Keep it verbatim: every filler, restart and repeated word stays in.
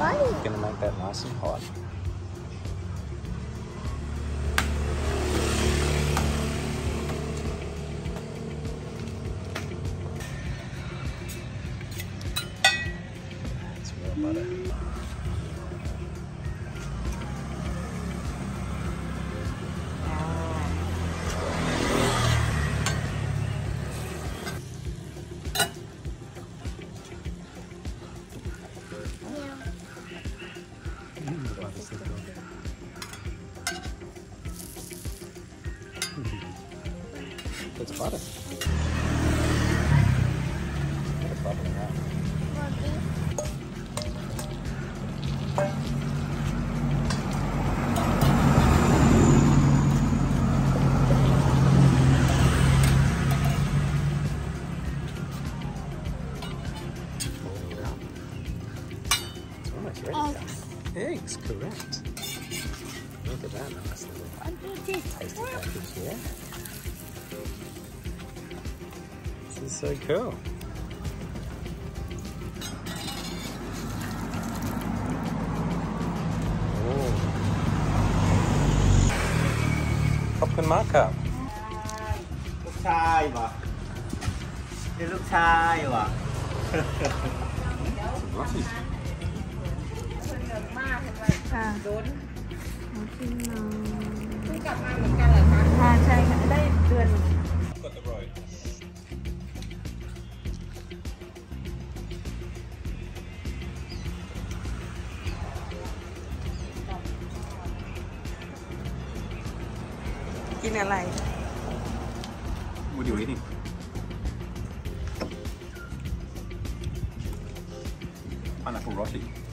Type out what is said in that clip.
Gonna make that nice and hot. That's real butter. It's butter. What a bubbling up. It's almost ready. Eggs. Eggs, correct. Look at that nice little tasty package here. This is so cool. Oh. Popcorn markup. ลูกชายบ่เป็นลูกชายว่ะ Some Rotis. ค่ะโดนมาชิมหน่อยเพิ่งกลับมาเหมือนกันเหรอคะค่ะใช่ค่ะได้เดือนหนึ่ง Got the road. กินอะไร What are you eating? Pineapple roti.